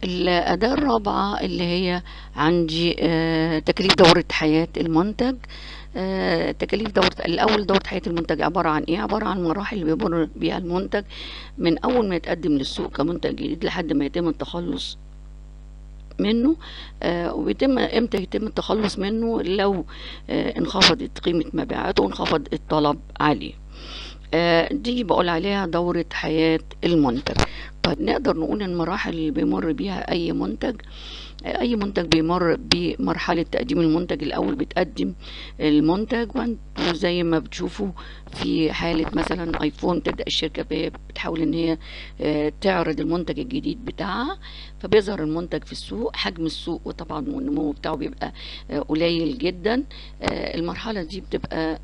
الأداة الرابعة اللي هي عندي تكاليف دورة حياة المنتج. تكاليف دورة حياة المنتج عبارة عن ايه؟ عبارة عن مراحل اللي بيمر بيها المنتج من أول ما يتقدم للسوق كمنتج جديد لحد ما يتم التخلص منه. وبيتم امتى يتم التخلص منه؟ لو انخفضت قيمة مبيعاته وانخفض الطلب عليه. دي بقول عليها دورة حياة المنتج. طيب نقدر نقول المراحل اللي بيمر بيها أي منتج. أي منتج بيمر بمرحلة تقديم المنتج. الأول بتقدم المنتج، وانتوا زي ما بتشوفوا في حالة مثلا ايفون تبدأ الشركة بتحاول ان هي تعرض المنتج الجديد بتاعها، فبيظهر المنتج في السوق، حجم السوق وطبعا النمو بتاعه بيبقى قليل جدا. المرحلة دي بتبقى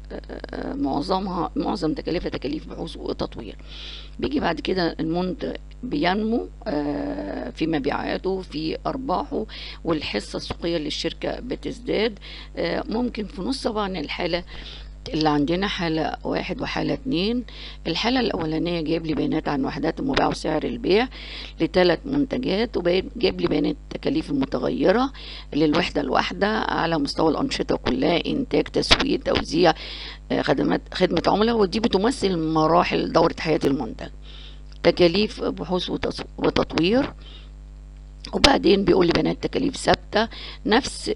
معظم تكاليفها تكاليف بحوث وتطوير. بيجي بعد كده المنتج بينمو في مبيعاته في أرباحه، والحصة السوقية للشركة بتزداد. ممكن في نص طبعا الحالة اللي عندنا حالة 1 وحالة 2. الحالة الأولانية جايب لي بيانات عن وحدات المبيع وسعر البيع ل3 منتجات، وجايب لي بيانات التكاليف المتغيرة للوحدة الواحدة على مستوى الأنشطة كلها: إنتاج، تسويق، توزيع، خدمة عملاء. ودي بتمثل مراحل دورة حياة المنتج. تكاليف بحوث وتطوير. وبعدين بيقول لي بيانات تكاليف ثابته، نفس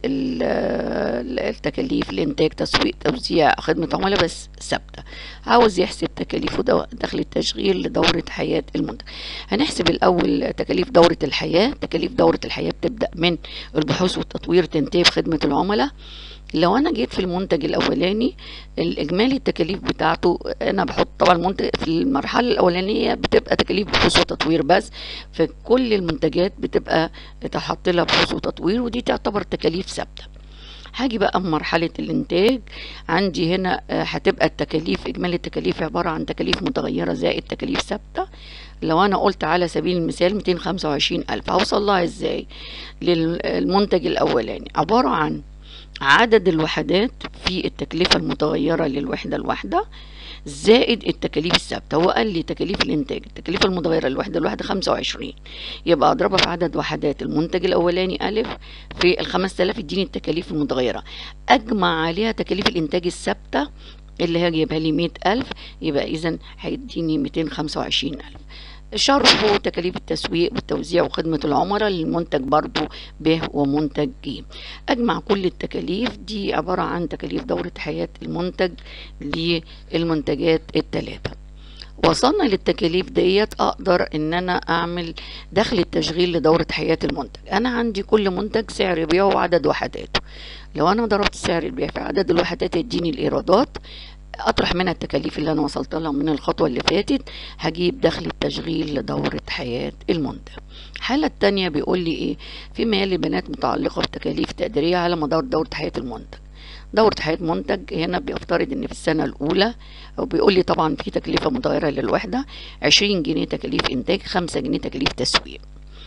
التكاليف: الانتاج، تسويق، توزيع، خدمه عملاء، بس ثابته. عاوز يحسب تكاليف دخل التشغيل لدوره حياه المنتج. هنحسب الاول تكاليف دوره الحياه. تكاليف دوره الحياه بتبدا من البحوث والتطوير تنتهي بخدمه العملاء. لو انا جيت في المنتج الاولاني، الاجمالي التكاليف بتاعته انا بحط طبعا المنتج في المرحله الاولانيه بتبقى تكاليف بحوث وتطوير بس، في كل المنتجات بتبقى تحط لها بحوث وتطوير، ودي تعتبر تكاليف ثابته. هاجي بقى مرحله الانتاج. عندي هنا هتبقى التكاليف، اجمالي التكاليف عباره عن تكاليف متغيره زائد تكاليف ثابته. لو انا قلت على سبيل المثال 225,000، هوصل لها ازاي؟ للمنتج الاولاني عباره عن عدد الوحدات في التكلفة المتغيرة للوحدة الواحدة زائد التكاليف الثابتة. هو قال لي تكاليف الإنتاج التكلفة المتغيرة للوحدة الواحدة 25، يبقى أضربها في عدد وحدات المنتج الأولاني ألف في 5000 يديني التكاليف المتغيرة. أجمع عليها تكاليف الإنتاج الثابتة اللي هي جايبها لي 100,000، يبقى إذن هيديني 225,000. شرح تكاليف التسويق والتوزيع وخدمة العملاء للمنتج برضو ب ومنتج ج. أجمع كل التكاليف دي عبارة عن تكاليف دورة حياة المنتج للمنتجات الثلاثة. وصلنا للتكاليف ديت، أقدر إن أنا أعمل دخل التشغيل لدورة حياة المنتج. أنا عندي كل منتج سعر بيعه وعدد وحداته. لو أنا ضربت سعر البيع في عدد الوحدات يديني الإيرادات، اطرح منها التكاليف اللي انا وصلت لها من الخطوه اللي فاتت، هجيب دخل التشغيل لدوره حياه المنتج. الحاله الثانيه بيقول لي ايه؟ في مال البيانات متعلقه بتكاليف تقديريه على مدار دوره حياه المنتج. دورة حياة منتج هنا بيفترض ان في السنة الاولى، او بيقول لي طبعا في تكلفة متغيرة للوحدة 20 جنيه تكاليف انتاج، 5 جنيه تكاليف تسويق.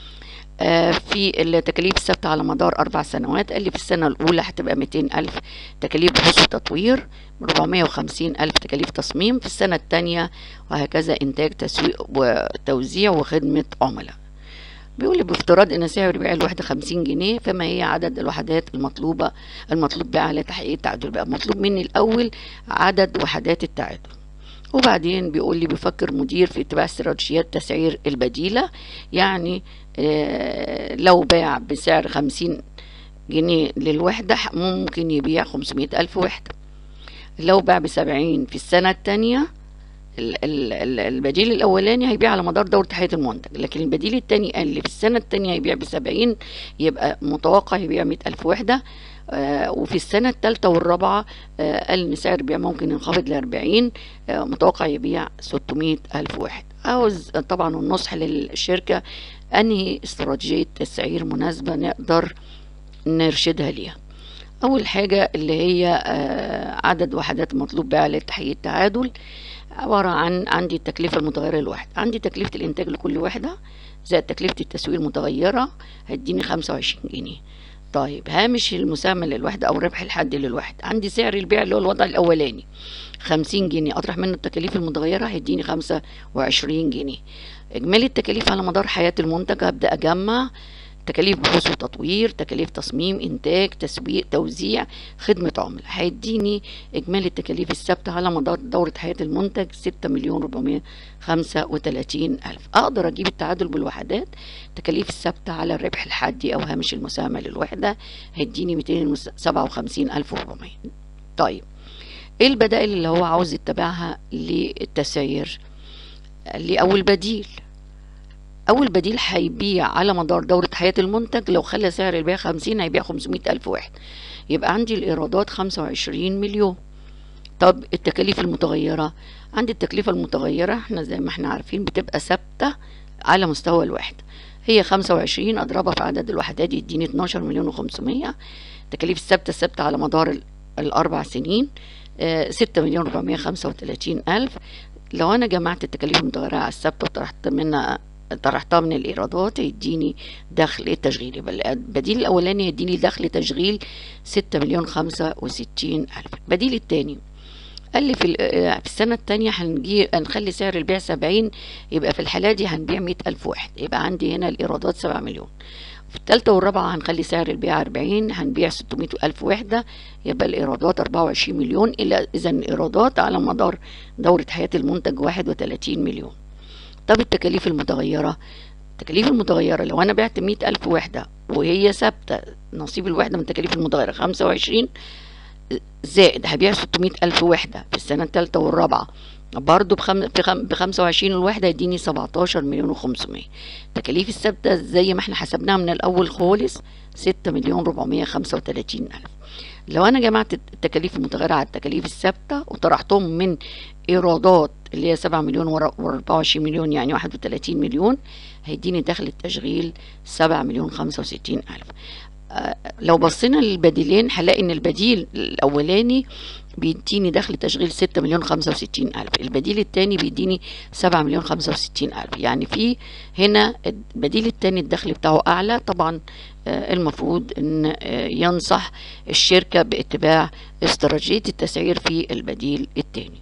في التكاليف الثابتة على مدار 4 سنوات، قال لي في السنة الأولى هتبقى 200,000 تكاليف بحوث وتطوير، 450,000 تكاليف تصميم في السنة الثانية، وهكذا إنتاج، تسويق وتوزيع وخدمة عملاء. بيقول لي بافتراض ان سعر بيع الوحده 50 جنيه، فما هي عدد الوحدات المطلوب بها لتحقيق التعادل؟ بقى مطلوب مني الاول عدد وحدات التعادل. وبعدين بيقول لي بيفكر مدير في اتباع استراتيجيات تسعير البديلة. يعني لو باع بسعر 50 جنيه للوحدة ممكن يبيع 500,000 وحدة. لو باع ب70 في السنة التانية، البديل الأولاني هيبيع على مدار دورة حياة المنتج، لكن البديل التاني قال لي في السنة التانية هيبيع ب70، يبقى متوقع يبيع 100,000 وحدة. وفي السنة الثالثة والرابعة قال إن سعر البيع ممكن ينخفض ل40، متوقع يبيع 600,000 واحد. عاوز طبعا النصح للشركة أنهي استراتيجية تسعير مناسبة نقدر نرشدها ليها. أول حاجة اللي هي عدد وحدات مطلوب بها لتحقيق التعادل، عبارة عن عندي التكلفة المتغيرة للوحدة، عندي تكلفة الإنتاج لكل وحدة زائد تكلفة التسويق المتغيرة هتديني 25 جنيه. طيب هامش المساهمة للوحدة أو الربح الحادي للوحدة، عندي سعر البيع اللي هو الوضع الأولاني 50 جنيه، أطرح منه التكاليف المتغيرة هيديني 25 جنيه. إجمالي التكاليف على مدار حياة المنتج هبدأ أجمع تكاليف بحوث وتطوير، تكاليف تصميم، انتاج، تسويق، توزيع، خدمة عملاء. هيديني اجمالي التكاليف الثابتة على مدار دورة حياة المنتج 6,435,000. اقدر اجيب التعادل بالوحدات. التكاليف الثابتة على الربح الحادي او هامش المساهمة للوحدة هيديني 257,400. طيب ايه البدائل اللي هو عاوز يتبعها للتسعير؟ لأول بديل. أول بديل هيبيع على مدار دورة حياة المنتج، لو خلى سعر البيع 50 هيبيع 500,000 واحد، يبقى عندي الإيرادات 25 مليون. طب التكاليف المتغيرة، عندي التكلفة المتغيرة احنا زي ما احنا عارفين بتبقى ثابتة على مستوى الوحدة، هي 25 أضربها في عدد الوحدات يديني 12,500,000. التكاليف الثابتة على مدار الأربع سنين 6,435,000. لو أنا جمعت التكاليف المتغيرة على الثابتة طرحتها من الإيرادات يديني دخل التشغيل. يبقى البديل الأولاني يديني دخل تشغيل 6,065,000. البديل الثاني قال لي في السنة الثانية هنخلي سعر البيع 70، يبقى في الحالة دي هنبيع 100,000 واحد، يبقى عندي هنا الإيرادات 7 مليون. في الثالثة والرابعة هنخلي سعر البيع 40، هنبيع 600,000 وحدة، يبقى الإيرادات 24 مليون. إذا الإيرادات على مدار دورة حياة المنتج 31 مليون. طب التكاليف المتغيرة، التكاليف المتغيرة لو أنا بعت 100,000 وحدة وهي ثابتة، نصيب الوحدة من التكاليف المتغيرة 25 زائد هبيع 600,000 وحدة في السنة الثالثة والرابعة برضو ب25 الوحدة يديني 17,500,000. التكاليف الثابتة زي ما احنا حسبناها من الأول خالص 6,435,000. لو أنا جمعت التكاليف المتغيرة على التكاليف الثابتة وطرحتهم من إيرادات اللي هي 7 مليون و24 مليون يعني 31 مليون، هيديني دخل التشغيل 7,065,000. لو بصينا للبديلين هنلاقي ان البديل الاولاني بيديني دخل تشغيل 6,065,000، البديل الثاني بيديني 7,065,000. يعني في هنا البديل الثاني الدخل بتاعه اعلى. طبعا المفروض ان ينصح الشركة باتباع استراتيجية التسعير في البديل الثاني.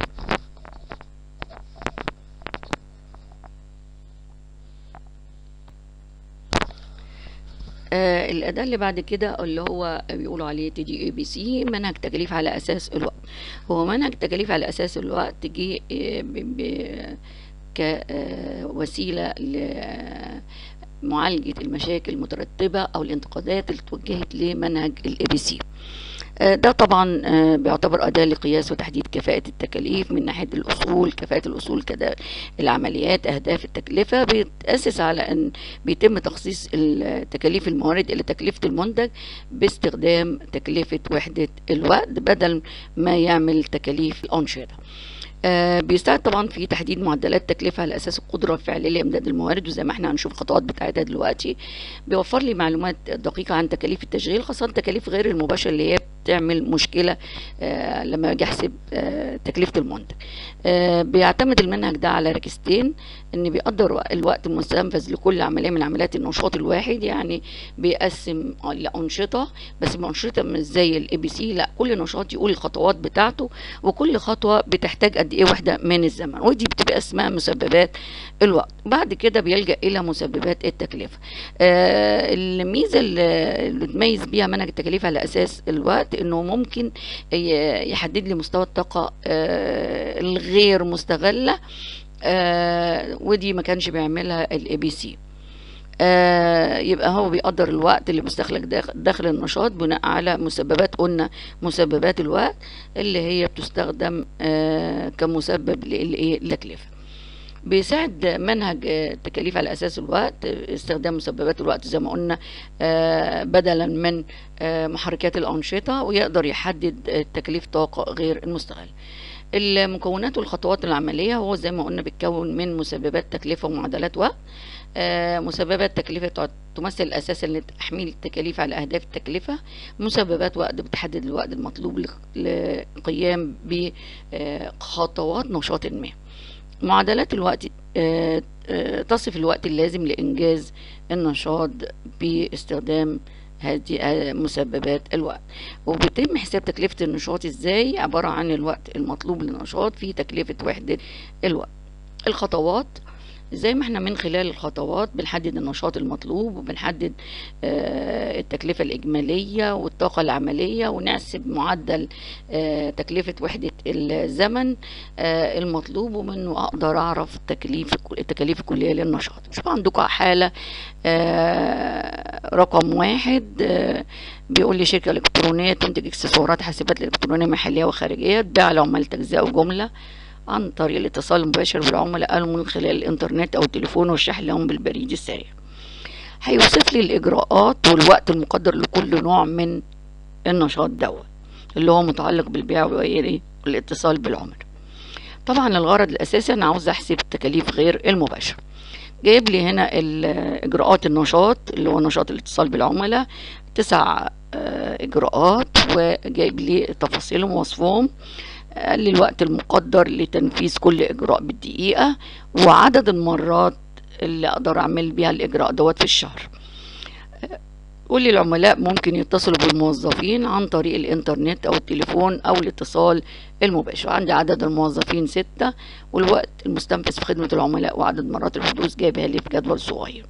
الأداة اللي بعد كده اللي هو بيقولوا عليه TDABC، منهج تكاليف على أساس الوقت. هو منهج تكاليف على أساس الوقت جه كوسيلة لمعالجة المشاكل المترتبة أو الانتقادات اللي توجهت لمنهج الABC. ده طبعا بيعتبر أداة لقياس وتحديد كفاءة التكاليف من ناحية الأصول، كفاءة الأصول كده العمليات، أهداف التكلفة. بيتأسس على أن بيتم تخصيص تكاليف الموارد إلى تكلفة المنتج باستخدام تكلفة وحدة الوقت بدل ما يعمل تكاليف الأنشطة. بيساعد طبعا في تحديد معدلات تكلفة على أساس القدرة الفعلية لإمداد الموارد، وزي ما احنا هنشوف الخطوات بتاعتها دلوقتي. بيوفر لي معلومات دقيقة عن تكاليف التشغيل، خاصة التكاليف غير المباشرة اللي هي بتعمل مشكلة لما اجي احسب تكلفة المنتج. بيعتمد المنهج ده على ركيزتين، ان بيقدر الوقت المستنفذ لكل عملية من عمليات النشاط الواحد، يعني بيقسم لأنشطة، بس أنشطة مش زي الABC، لا كل نشاط يقول الخطوات بتاعته، وكل خطوة بتحتاج قد ايه وحدة من الزمن، ودي بتبقى اسمها مسببات الوقت. بعد كده بيلجأ الى مسببات التكلفة. الميزة اللي تميز بيها منهج التكاليف على اساس الوقت انه ممكن يحدد لي مستوى الطاقة الغير مستغلة، ودي ما كانش بيعملها الABC. يبقى هو بيقدر الوقت اللي مستهلك داخل النشاط بناء على مسببات، قلنا مسببات الوقت اللي هي بتستخدم كمسبب للتكلفة. بيساعد منهج التكاليف على أساس الوقت استخدام مسببات الوقت زي ما قلنا بدلا من محركات الأنشطة، ويقدر يحدد تكاليف طاقة غير المستغل. المكونات والخطوات العملية هو زي ما قلنا بيتكون من مسببات تكلفة ومعادلات وقت. مسببات تكلفة تمثل الأساس لتحميل التكاليف على أهداف التكلفة. مسببات وقت بتحدد الوقت المطلوب للقيام بخطوات نشاط ما. معادلات الوقت تصف الوقت اللازم لإنجاز النشاط باستخدام هذه مسببات الوقت. وبيتم حساب تكلفة النشاط ازاي؟ عبارة عن الوقت المطلوب للنشاط في تكلفة وحدة الوقت. الخطوات زي ما احنا من خلال الخطوات بنحدد النشاط المطلوب، وبنحدد التكلفة الإجمالية والطاقة العملية، ونحسب معدل تكلفة وحدة الزمن المطلوب، ومنه أقدر أعرف التكاليف الكلية للنشاط. شوف عندكم حالة رقم 1 بيقول لي شركة إلكترونية تنتج إكسسوارات حاسبات إلكترونية محلية وخارجية تباع لعملاء تجزئة وجملة عن طريق الاتصال المباشر بالعملاء أو من خلال الإنترنت أو التليفون والشحن لهم بالبريد السريع. هيوصف لي الإجراءات والوقت المقدر لكل نوع من النشاط دوت اللي هو متعلق بالبيع والاتصال بالعملاء. طبعا الغرض الأساسي أنا عاوز أحسب التكاليف غير المباشرة. جايب لي هنا إجراءات النشاط اللي هو نشاط الاتصال بالعملاء 9 إجراءات، وجايب لي تفاصيلهم ووصفهم. قال لي الوقت المقدر لتنفيذ كل إجراء بالدقيقة، وعدد المرات اللي أقدر أعمل بيها الإجراء دوت في الشهر. قول لي العملاء ممكن يتصلوا بالموظفين عن طريق الإنترنت أو التليفون أو الاتصال المباشر. عندي عدد الموظفين 6، والوقت المستنفذ في خدمة العملاء وعدد مرات الحدوث جايبها لي في جدول صغير.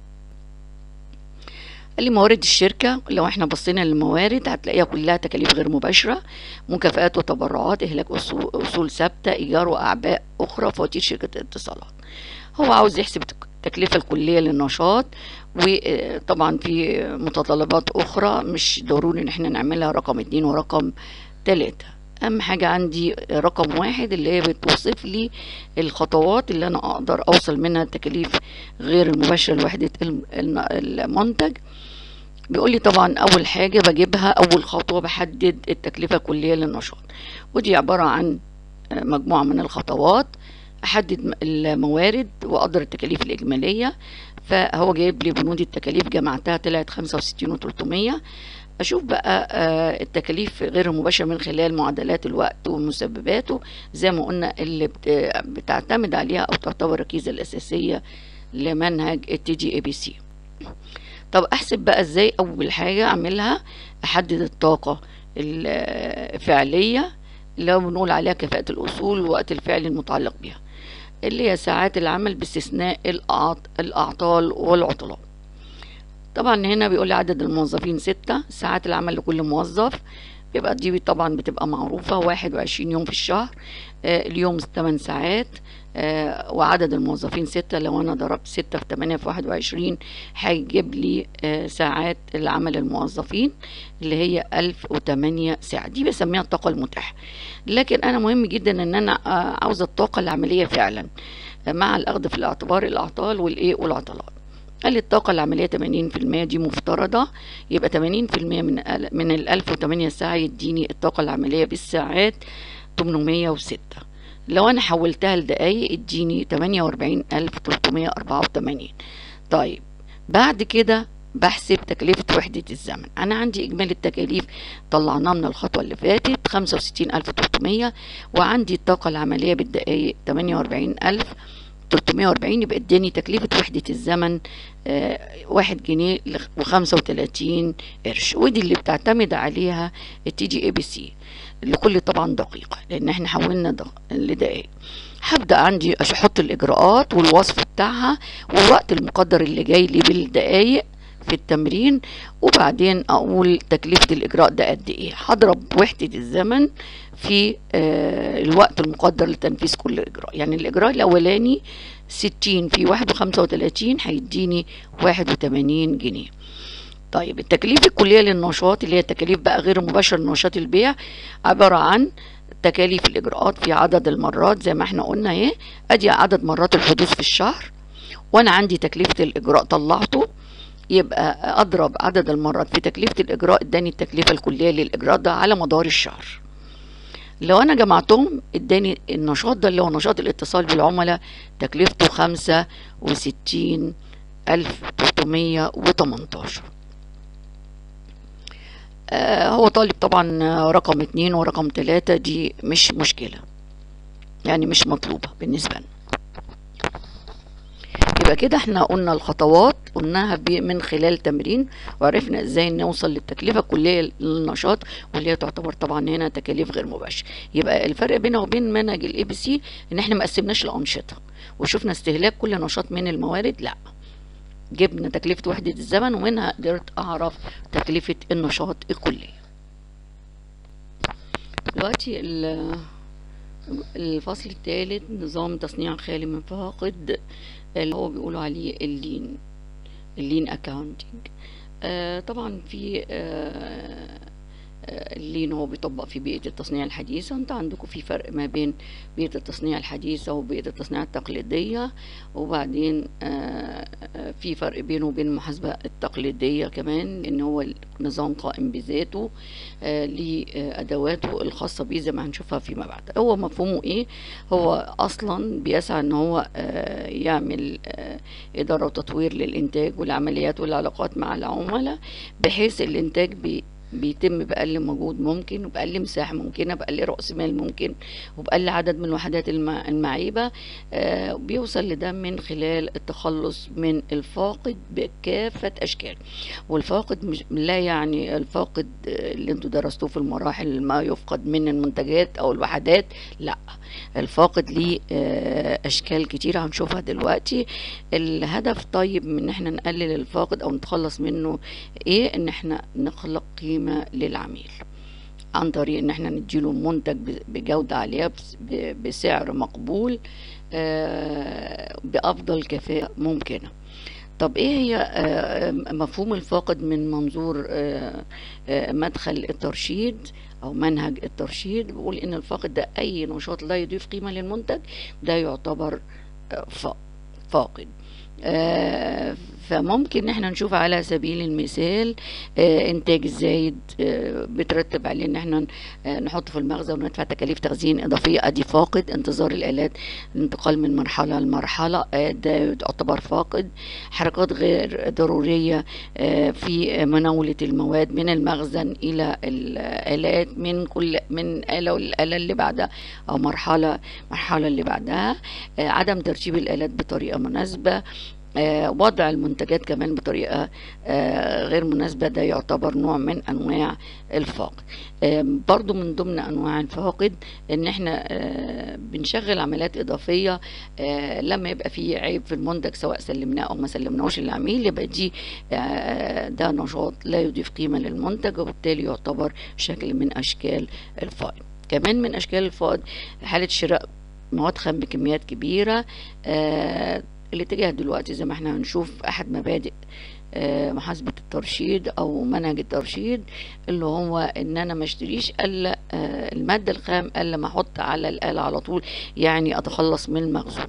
قال لي موارد الشركة، لو احنا بصينا للموارد هتلاقيها كلها تكاليف غير مباشرة، مكافآت وتبرعات، إهلاك أصول ثابتة، إيجار وأعباء أخرى، فواتير شركة الاتصالات. هو عاوز يحسب التكلفة الكلية للنشاط، وطبعا في متطلبات أخرى مش ضروري إن احنا نعملها رقم 2 ورقم 3. أهم حاجة عندي رقم 1 اللي هي بتوصف لي الخطوات اللي أنا أقدر أوصل منها التكاليف غير المباشرة لوحدة المنتج. بيقول لي طبعا أول حاجة بجيبها، أول خطوة بحدد التكلفة الكلية للنشاط، ودي عبارة عن مجموعة من الخطوات. أحدد الموارد وأقدر التكاليف الإجمالية، فهو جايب لي بنود التكاليف جمعتها طلعت 65,300. أشوف بقى التكاليف غير المباشرة من خلال معادلات الوقت ومسبباته زي ما قلنا اللي بتعتمد عليها أو تعتبر الركيزة الأساسية لمنهج TGABC. طب أحسب بقى إزاي؟ أول حاجة أعملها أحدد الطاقة الفعلية اللي بنقول عليها كفاءة الأصول والوقت الفعلي المتعلق بها، اللي هي ساعات العمل باستثناء الأعطال والعطلات. طبعا هنا بيقول لي عدد الموظفين 6، ساعات العمل لكل موظف بيبقى دي طبعا بتبقى معروفة 21 يوم في الشهر، اليوم 8 ساعات، وعدد الموظفين 6. لو أنا ضربت 6 في 8 في 21 هيجيب لي ساعات العمل الموظفين اللي هي 1008 ساعة. دي بسميها الطاقة المتاحة. لكن أنا مهم جدا إن أنا عاوزة الطاقة العملية فعلا مع الأخذ في الاعتبار الأعطال والعطلات. قال لي الطاقة العملية 80% دي مفترضة، يبقى 80% من 1008 ساعة يديني الطاقة العملية بالساعات 806. لو أنا حولتها لدقايق اديني 48,384. طيب بعد كده بحسب تكلفة وحدة الزمن. أنا عندي إجمالي التكاليف طلعناه من الخطوة اللي فاتت 65,300، وعندي الطاقة العملية بالدقايق 48,340، يبقى اداني تكلفة وحدة الزمن 1 جنيه و35 قرش، ودي اللي بتعتمد عليها TGABC لكل طبعا دقيقة، لأن احنا حولنا لدقائق. هبدأ عندي أحط الإجراءات والوصف بتاعها والوقت المقدر اللي جاي لي بالدقايق في التمرين، وبعدين أقول تكلفة الإجراء ده قد إيه. هضرب وحدة الزمن في الوقت المقدر لتنفيذ كل إجراء. يعني الإجراء الأولاني 60 في 1.35 هيديني 81 جنيه. طيب التكاليف الكلية للنشاط اللي هي التكاليف بقى غير مباشرة لنشاط البيع عبارة عن تكاليف الإجراءات في عدد المرات زي ما احنا قلنا اهي. ادي عدد مرات الحدوث في الشهر، وانا عندي تكلفة الإجراء طلعته، يبقى اضرب عدد المرات في تكلفة الإجراء اداني التكلفة الكلية للإجراء ده على مدار الشهر. لو انا جمعتهم اداني النشاط ده اللي هو نشاط الاتصال بالعملاء تكلفته 65,318. هو طالب طبعا رقم 2 ورقم 3، دي مش مشكلة يعني مش مطلوبة بالنسبة لنا. يبقى كده احنا قلنا الخطوات قلناها من خلال تمرين، وعرفنا ازاي نوصل للتكلفة الكلية للنشاط، واللي هي تعتبر طبعا هنا تكاليف غير مباشرة. يبقى الفرق بينه وبين منهج الاي بي سي ان احنا ما قسمناش الانشطة وشفنا استهلاك كل نشاط من الموارد، لا، جبنا تكلفة وحدة الزمن ومنها قدرت اعرف تكلفة النشاط الكلي. دلوقتي الفصل الثالث نظام تصنيع خالي من فاقد، اللي هو بيقولوا عليه اللين اكاونتنج. طبعا في اللين هو بيطبق في بيئة التصنيع الحديثة. انت عندكم في فرق ما بين بيئة التصنيع الحديثة وبيئة التصنيع التقليدية، وبعدين في فرق بينه وبين المحاسبة التقليدية كمان، ان هو نظام قائم بذاته ليه أدواته الخاصة بيه زي ما هنشوفها فيما بعد. هو مفهومه ايه؟ هو اصلا بيسعى ان هو يعمل إدارة وتطوير للإنتاج والعمليات والعلاقات مع العملاء، بحيث الإنتاج بيتم بأقل مجهود ممكن، وبأقل مساحة ممكنة، بأقل رأس مال ممكن، وبأقل عدد من الوحدات المعيبة. بيوصل لده من خلال التخلص من الفاقد بكافة أشكال. والفاقد مش لا يعني الفاقد اللي انتوا درستوه في المراحل، ما يفقد من المنتجات أو الوحدات، لا، الفاقد ليه أشكال كتيرة هنشوفها دلوقتي. الهدف طيب من ان احنا نقلل الفاقد أو نتخلص منه ايه؟ ان احنا نخلق قيمة للعميل عن طريق ان احنا نديله منتج بجودة عالية بسعر مقبول بأفضل كفاءة ممكنة. طب ايه هي مفهوم الفاقد من منظور مدخل الترشيد او منهج الترشيد؟ بيقول ان الفاقد ده اي نشاط لا يضيف قيمة للمنتج، ده يعتبر فاقد. فممكن احنا نشوف على سبيل المثال انتاج الزايد بترتب عليه ان احنا نحط في المخزن وندفع تكاليف تخزين اضافيه، ادي فاقد. انتظار الالات، الانتقال من مرحله لمرحله، ده يعتبر فاقد. حركات غير ضروريه في مناوله المواد من المخزن الى الالات، من اله للاله اللي بعدها او مرحله اللي بعدها. عدم ترتيب الالات بطريقه مناسبه، وضع المنتجات كمان بطريقة غير مناسبة، ده يعتبر نوع من أنواع الفاقد. برضو من ضمن أنواع الفاقد إن احنا بنشغل عمليات إضافية لما يبقى فيه عيب في المنتج، سواء سلمناه أو ما سلمناهوش للعميل، يبقى دي ده نشاط لا يضيف قيمة للمنتج، وبالتالي يعتبر شكل من أشكال الفائض. كمان من أشكال الفائض حالة شراء مواد خام بكميات كبيرة. الاتجاه دلوقتي زي ما احنا هنشوف احد مبادئ محاسبة الترشيد او منهج الترشيد، اللي هو ان انا ما اشتريش الا المادة الخام الا ما احط على الآلة على طول، يعني اتخلص من المخزون.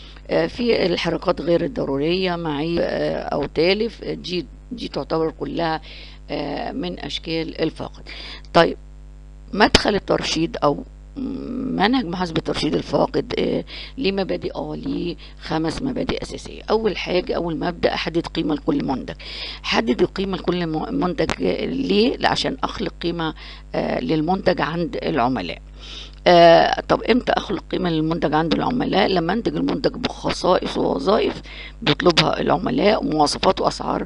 في الحركات غير الضرورية معي او تالف، دي تعتبر كلها من اشكال الفاقد. طيب مدخل الترشيد او منهج محاسبة ترشيد الفاقد ليه مبادئ؟ ليه 5 مبادئ أساسية. أول حاجة، أول مبدأ، أحدد قيمة لكل منتج. حدد القيمة لكل منتج ليه؟ عشان أخلق قيمة للمنتج عند العملاء. طب امتى اخلق قيمة للمنتج عند العملاء؟ لما انتج المنتج بخصائص ووظائف بيطلبها العملاء، ومواصفات واسعار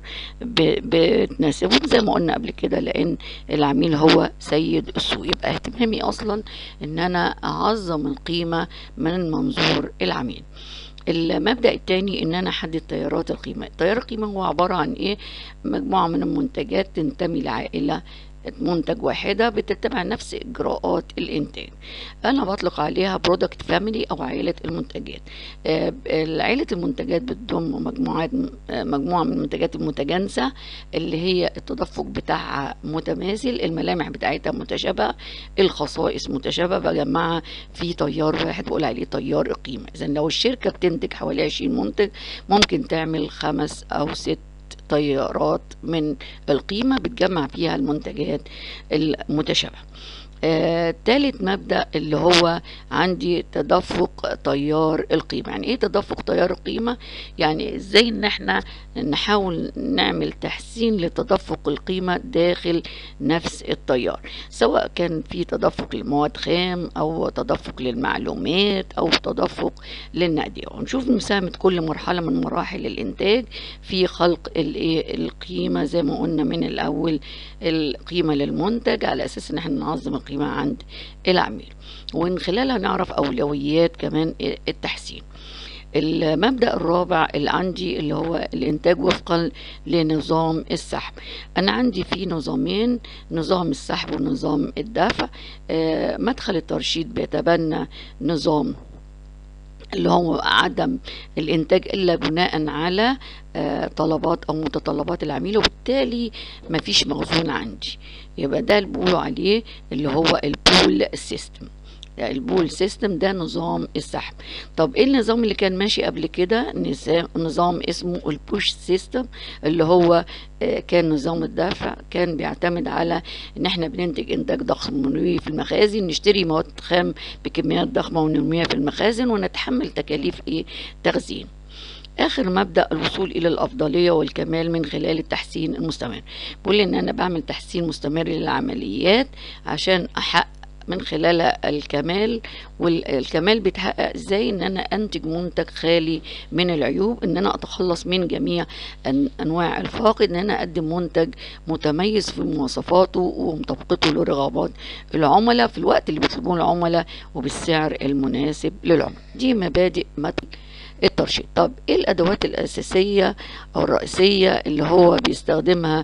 بتناسبهم زي ما قلنا قبل كده، لان العميل هو سيد السوق. يبقى اهتمامي اصلا ان انا اعظم القيمة من منظور العميل. المبدأ الثاني ان انا احدد تيارات القيمة. تيار القيمة هو عبارة عن ايه؟ مجموعة من المنتجات تنتمي لعائلة منتج واحدة بتتبع نفس إجراءات الإنتاج. أنا بطلق عليها برودكت فاميلي أو عائلة المنتجات. عائلة المنتجات بتضم مجموعة من المنتجات المتجانسة، اللي هي التدفق بتاعها متماثل، الملامح بتاعتها متشابهة، الخصائص متشابهة، بجمعها في تيار واحد بقول عليه تيار القيمة. إذن لو الشركة بتنتج حوالي 20 منتج، ممكن تعمل 5 أو 6 تيارات من القيمة بتجمع فيها المنتجات المتشابهة. تالت مبدأ اللي هو عندي تدفق تيار القيمة. يعني ايه تدفق تيار القيمة؟ يعني ازاي ان احنا نحاول نعمل تحسين لتدفق القيمة داخل نفس التيار، سواء كان في تدفق للمواد خام او تدفق للمعلومات او تدفق للنقدية. ونشوف مساهمة كل مرحلة من مراحل الانتاج في خلق القيمة زي ما قلنا من الاول، القيمة للمنتج على اساس ان احنا ننظم القيمة عند العميل، ومن خلالها نعرف أولويات كمان التحسين. المبدأ الرابع اللي عندي اللي هو الإنتاج وفقا لنظام السحب. أنا عندي في نظامين، نظام السحب ونظام الدفع. مدخل الترشيد بيتبنى نظام اللي هو عدم الإنتاج إلا بناء على طلبات أو متطلبات العميل، وبالتالي مفيش مخزون عندي. يبقى ده اللي بيقولوا عليه اللي هو البول سيستم. البول سيستم ده نظام السحب. طب ايه النظام اللي كان ماشي قبل كده؟ نظام اسمه البوش سيستم، اللي هو كان نظام الدفع، كان بيعتمد على ان احنا بننتج انتاج ضخم ونرميه في المخازن، نشتري مواد خام بكميات ضخمه ونرميها في المخازن ونتحمل تكاليف تخزين. آخر مبدأ الوصول إلى الأفضلية والكمال من خلال التحسين المستمر. بقول إن أنا بعمل تحسين مستمر للعمليات عشان أحقق من خلال الكمال. والكمال بيتحقق ازاي؟ ان انا انتج منتج خالي من العيوب، ان انا اتخلص من جميع انواع الفاقد، ان انا اقدم منتج متميز في مواصفاته ومطابقته لرغبات العملاء في الوقت اللي بيطلبوه العملاء وبالسعر المناسب للعملاء. دي مبادئ الترشيد. طب ايه الادوات الاساسيه او الرئيسيه اللي هو بيستخدمها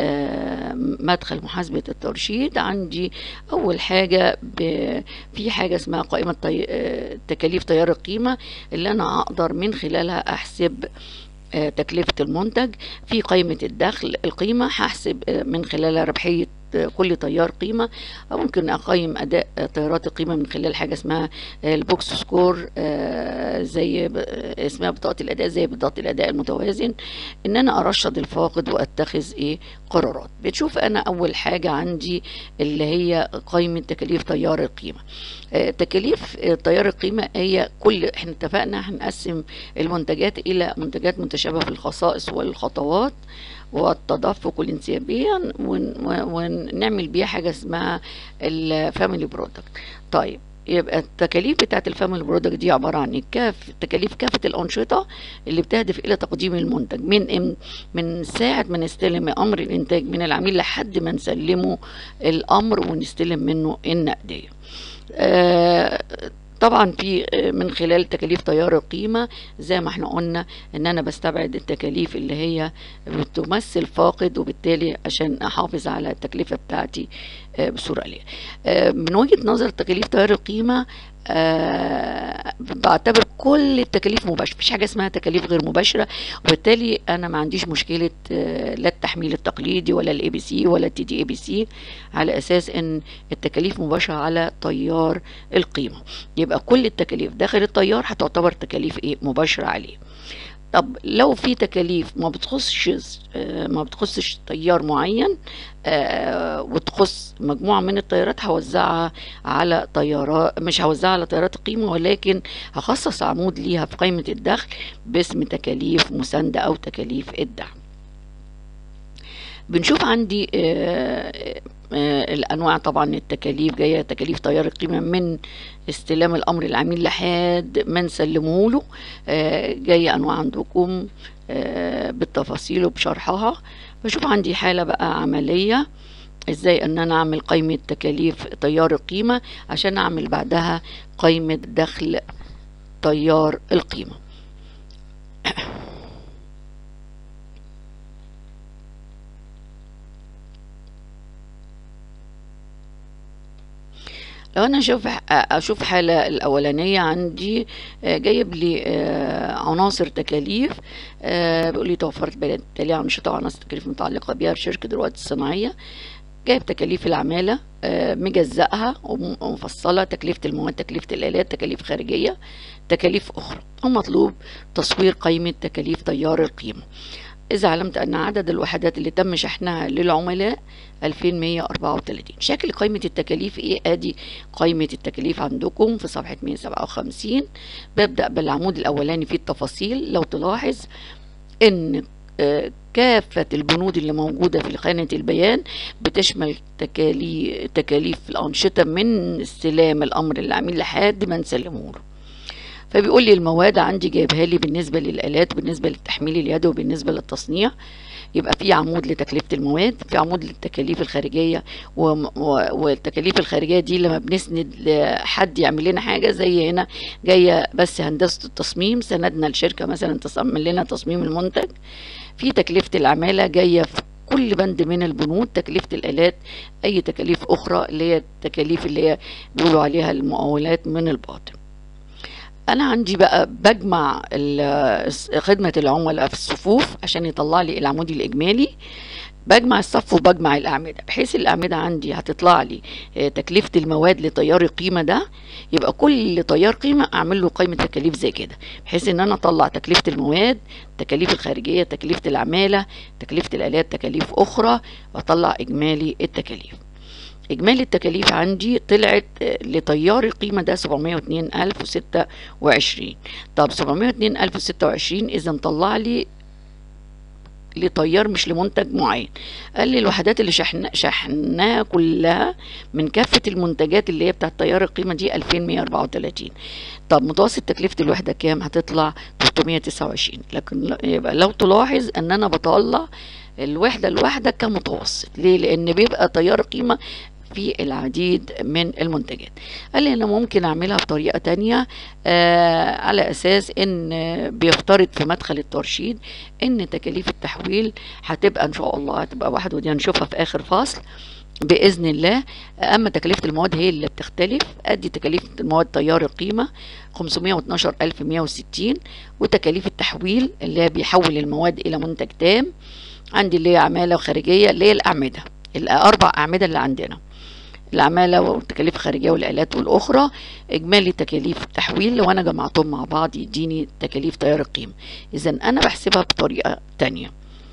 مدخل محاسبه الترشيد؟ عندي اول حاجه في حاجه اسمها قائمه تكاليف تيار القيمه، اللي انا اقدر من خلالها احسب تكلفه المنتج. في قائمه الدخل القيمه هحسب من خلالها ربحيه كل تيار قيمة، أو ممكن أقيم أداء تيارات القيمة من خلال حاجة اسمها البوكس سكور، زي اسمها بطاقة الأداء، زي بطاقة الأداء المتوازن، إن أنا أرشد الفاقد وأتخذ قرارات. بتشوف أنا أول حاجة عندي اللي هي قائمة تكاليف تيار القيمة. تكاليف تيار القيمة هي احنا اتفقنا هنقسم المنتجات إلى منتجات متشابهة في الخصائص والخطوات والتدفق والانسيابية، ونعمل بيها حاجة اسمها الفاميلي برودكت. طيب يبقى التكاليف بتاعت الفاميلي برودكت دي عبارة عن تكاليف كافة الأنشطة اللي بتهدف إلى تقديم المنتج من ساعة ما نستلم أمر الإنتاج من العميل لحد ما نسلمه الأمر ونستلم منه النقدية. طبعا في من خلال تكاليف تيار القيمة زي ما احنا قلنا ان انا بستبعد التكاليف اللي هي بتمثل فاقد، وبالتالي عشان احافظ على التكلفة بتاعتي بصورة آلية. من وجهة نظر تكاليف تيار القيمة بعتبر كل التكاليف مباشرة، مفيش حاجة اسمها تكاليف غير مباشرة، وبالتالي انا ما عنديش مشكلة لا التحميل التقليدي ولا الاي بي سي ولا التي دي اي بي سي، على اساس ان التكاليف مباشرة على تيار القيمة. يبقى كل التكاليف داخل التيار هتعتبر تكاليف مباشرة عليه. طب لو في تكاليف ما بتخصش تيار معين وتخص مجموعة من التيارات، هوزعها على تيارات، مش هوزعها على تيارات القيمة، ولكن هخصص عمود ليها في قائمة الدخل باسم تكاليف مساندة أو تكاليف الدعم. بنشوف عندي الأنواع. طبعا التكاليف جاية تكاليف تيار القيمة من استلام الأمر العميل لحد ما نسلمه له، جاية أنواع عندكم بالتفاصيل وبشرحها. بشوف عندي حالة بقى عملية ازاي ان انا اعمل قائمة تكاليف تيار القيمة عشان اعمل بعدها قائمة دخل تيار القيمة. لو انا اشوف حالة الاولانية عندي جايب لي عناصر تكاليف، بيقول لي توفرت بالتالي انشطة وعناصر تكاليف متعلقة بها شركة الرواد الصناعية. جايب تكاليف العمالة مجزأها ومفصلة، تكلفة المواد، تكلفة الآلات، تكاليف خارجية، تكاليف أخرى. ومطلوب تصوير قائمة تكاليف تيار القيمة. إذا علمت أن عدد الوحدات اللي تم شحنها للعملاء 2134. شكل قائمة التكاليف إيه؟ أدي قائمة التكاليف عندكم في صفحة 157. ببدأ بالعمود الأولاني فيه التفاصيل. لو تلاحظ إن كافة البنود اللي موجودة في خانة البيان بتشمل تكاليف الأنشطة من استلام الأمر للعميل لحد ما نسلمه له. فبيقول لي المواد عندي جايبها لي بالنسبة للآلات وبالنسبة للتحميل اليدوي وبالنسبة للتصنيع. يبقى في عمود لتكلفة المواد، في عمود للتكاليف الخارجية، والتكاليف الخارجية دي لما بنسند لحد يعمل لنا حاجة، زي هنا جاية بس هندسة التصميم، سندنا الشركة مثلا تصمم لنا تصميم المنتج. في تكلفة العمالة جاية في كل بند من البنود. تكلفة الآلات أي تكاليف أخرى اللي هي التكاليف اللي هي بيقولوا عليها المقاولات من الباطن. أنا عندي بقى بجمع خدمة العملاء في الصفوف عشان يطلع لي العمود الإجمالي. بجمع الصف وبجمع الأعمدة، بحيث الأعمدة عندي هتطلع لي تكلفة المواد لتيار القيمة ده. يبقى كل تيار قيمة أعمل له قائمة تكاليف زي كده، بحيث إن أنا أطلع تكلفة المواد، تكاليف الخارجية، تكلفة العمالة، تكلفة الآلات، تكاليف أخرى، وأطلع إجمالي التكاليف. إجمالي التكاليف عندي طلعت لتيار القيمة ده 702,026. طب 702,026 إذا طلع لي لتيار مش لمنتج معين. قال لي الوحدات اللي شحناها كلها من كافة المنتجات اللي هي بتاعت تيار القيمة دي 2134. طب متوسط تكلفة الوحدة كام؟ هتطلع 329. لكن يبقى لو تلاحظ ان انا بطلع الوحدة الواحدة كمتوسط. ليه؟ لان بيبقى تيار قيمة في العديد من المنتجات. قال لي انا ممكن اعملها بطريقة تانية، على اساس ان بيفترض في مدخل الترشيد ان تكاليف التحويل هتبقى ان شاء الله هتبقى واحد، ودي هنشوفها في اخر فصل باذن الله. اما تكلفة المواد هي اللي بتختلف. ادي تكاليف المواد تيار القيمة 512,160، وتكاليف التحويل اللي هي بيحول المواد الى منتج تام عندي اللي هي عمالة وخارجية اللي هي الأعمدة، الأربع أعمدة اللي عندنا، العمالة والتكاليف الخارجية والآلات والأخرى. إجمالي تكاليف التحويل لو أنا جمعتهم مع بعض يديني تكاليف تيار القيمة. إذا أنا بحسبها بطريقة تانية.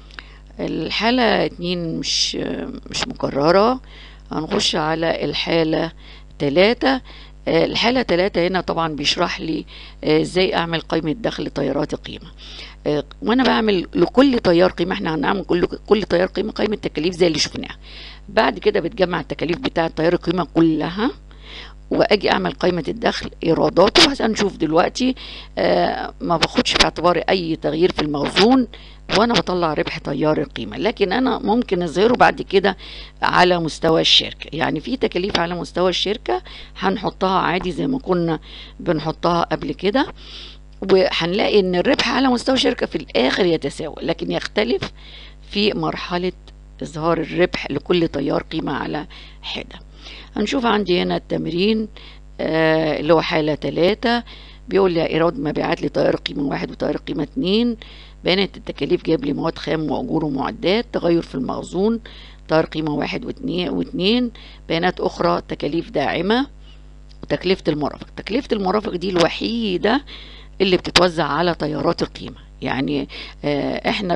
الحالة 2 مش مكررة. هنخش على الحالة 3. الحالة 3 هنا طبعا بيشرح لي ازاي اعمل قائمة دخل تيارات القيمة. وانا بعمل لكل تيار قيمة، احنا هنعمل كل تيار قيمة قائمة تكاليف زي اللي شفناها. بعد كده بتجمع التكاليف بتاعة تيار القيمة كلها، واجي اعمل قائمة الدخل ايراداته. هنشوف دلوقتي ما باخدش في اعتباري اي تغيير في المخزون وانا بطلع ربح تيار القيمة، لكن انا ممكن اظهره بعد كده على مستوى الشركة. يعني في تكاليف على مستوى الشركة هنحطها عادي زي ما كنا بنحطها قبل كده، وهنلاقي ان الربح على مستوى الشركة في الاخر يتساوى، لكن يختلف في مرحلة اظهار الربح لكل تيار قيمة على حدة. هنشوف عندي هنا التمرين اللي هو حالة 3. بيقول لي إيراد مبيعات لتيار قيمة 1 وتيار قيمة 2. بيانات التكاليف جايب لي مواد خام وأجور ومعدات. تغير في المخزون تيار قيمة 1 و2. بيانات أخرى تكاليف داعمة وتكلفة المرافق. تكلفة المرافق دي الوحيدة اللي بتتوزع على تيارات القيمة. يعني احنا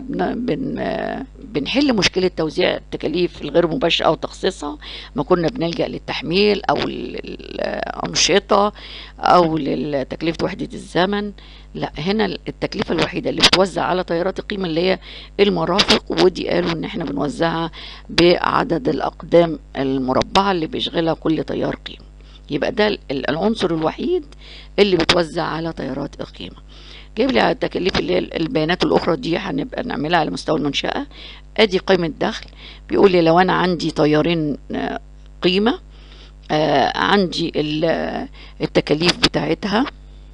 بنحل مشكلة توزيع التكاليف الغير مباشرة او تخصيصها، ما كنا بنلجأ للتحميل او الأنشطة او لتكلفة وحدة الزمن. لا، هنا التكلفة الوحيدة اللي بتوزع على تيارات القيمة اللي هي المرافق، ودي قالوا ان احنا بنوزعها بعدد الأقدام المربعة اللي بيشغلها كل تيار قيمة. يبقى ده العنصر الوحيد اللي بتوزع على تيارات القيمة. جايب لي على التكاليف اللي هي البيانات الاخرى دي هنبقى نعملها على مستوى المنشأة. ادي قائمة دخل. بيقول لي لو انا عندي تيارين قيمة، عندي التكاليف بتاعتها،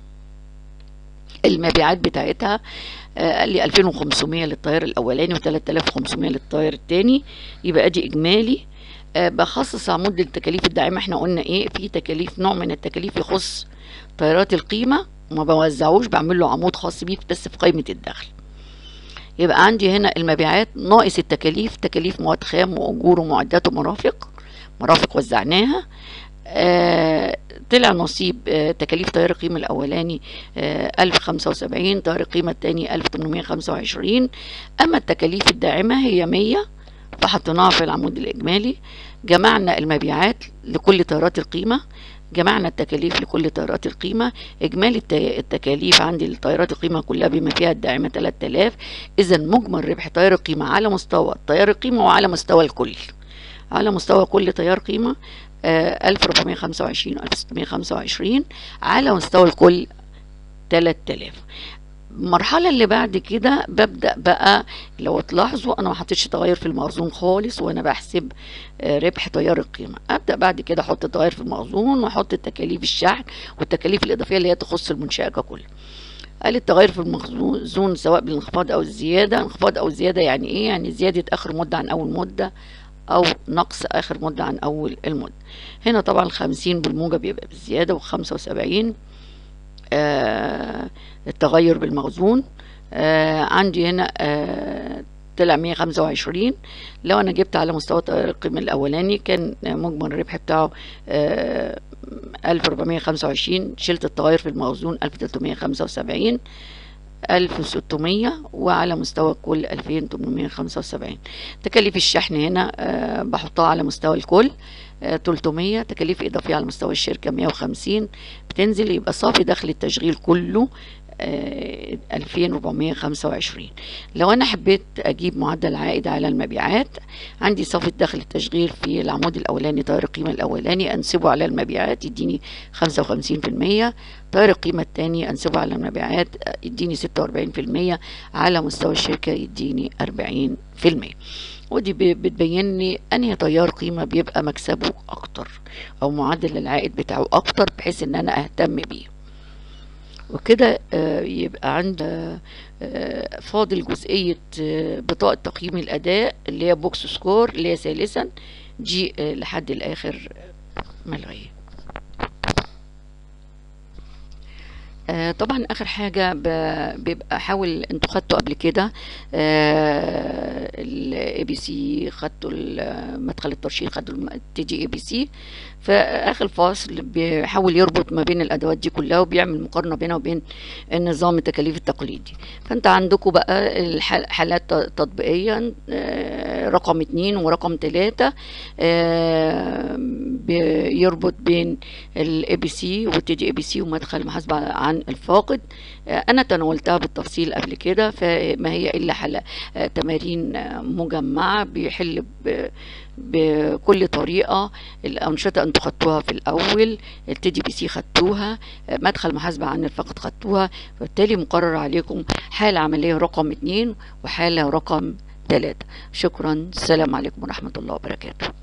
المبيعات بتاعتها قال لي 2500 للتيار الاولاني و3500 للتيار الثاني. يبقى ادي اجمالي. بخصص عمود للتكاليف الداعمة. احنا قلنا ايه؟ في تكاليف، نوع من التكاليف يخص تيارات القيمة وما بوزعوش، بعمل له عمود خاص بيه بس في قائمة الدخل. يبقى عندي هنا المبيعات ناقص التكاليف، تكاليف مواد خام واجور ومعدات ومرافق. مرافق وزعناها. طلع نصيب تكاليف تيار القيمة الأولاني 1075، تيار القيمة الثاني 1825. أما التكاليف الداعمة هي 100، فحطيناها في العمود الإجمالي. جمعنا المبيعات لكل تيارات القيمة، جمعنا التكاليف لكل تيارات القيمة. إجمالي التكاليف عندي لتيارات القيمة كلها بما فيها الداعمة 3000. إذا مجمل ربح تيار القيمة على مستوى تيار القيمة وعلى مستوى الكل، على مستوى كل تيار قيمة 1425 1625، على مستوى الكل 3000. المرحلة اللي بعد كده ببدأ بقى، لو تلاحظوا أنا ما حطيتش تغير في المخزون خالص وأنا بحسب ربح تيار القيمة. أبدأ بعد كده أحط تغير في المخزون وأحط التكاليف الشحن والتكاليف الإضافية اللي هي تخص المنشأة ككل. قال التغير في المخزون سواء بالانخفاض أو الزيادة. انخفاض أو الزيادة يعني إيه؟ يعني زيادة آخر مدة عن أول مدة، أو نقص آخر مدة عن أول المدة. هنا طبعا 50 بالموجب يبقى بالزيادة، و75 التغير بالمخزون. عندي هنا طلع 125. لو انا جبت على مستوى القيمة الاولاني كان مجمل الربح بتاعه 1425، شلت التغير في المخزون 1375 1600، وعلى مستوى الكل 2875. تكاليف الشحن هنا بحطها على مستوى الكل 300. تكاليف إضافية على مستوى الشركة 150 بتنزل، يبقى صافي دخل التشغيل كله 2425. لو أنا حبيت أجيب معدل عائد على المبيعات، عندي صافي الدخل التشغيل في العمود الأولاني تيار القيمة الأولاني أنسبه على المبيعات يديني 55%، تيار القيمة الثاني أنسبه على المبيعات يديني 46%، على مستوى الشركة يديني 40%. ودي بتبين لي انهي تيار قيمة بيبقى مكسبه اكتر او معدل العائد بتاعه اكتر، بحيث ان انا اهتم بيه. وكده يبقى عندي فاضل جزئية بطاقة تقييم الاداء اللي هي بوكس سكور، اللي هي ثالثا دي لحد الاخر ملغية. طبعا اخر حاجه بيبقى حاول، انتوا خدتوا قبل كده الاي بي سي، خدتوا مدخل الترشيد، خدتوا التي دي اي بي سي. فاخر فاصل بيحاول يربط ما بين الادوات دي كلها وبيعمل مقارنه بينها وبين النظام التكاليف التقليدي. فانت عندكم بقى الحالات تطبيقيا رقم 2 ورقم 3 بيربط بين الاي بي سي والتي دي اي بي سي ومدخل محاسبه عن الفاقد. انا تناولتها بالتفصيل قبل كده، فما هي الا تمارين مجمعه بيحل بكل طريقه. الانشطه انتوا خدتوها في الاول، التي دي بي سي خدتوها، مدخل محاسبه عن الفاقد خدتوها، فبالتالي مقرر عليكم حاله عمليه رقم 2 وحاله رقم 3. شكرا، السلام عليكم ورحمه الله وبركاته.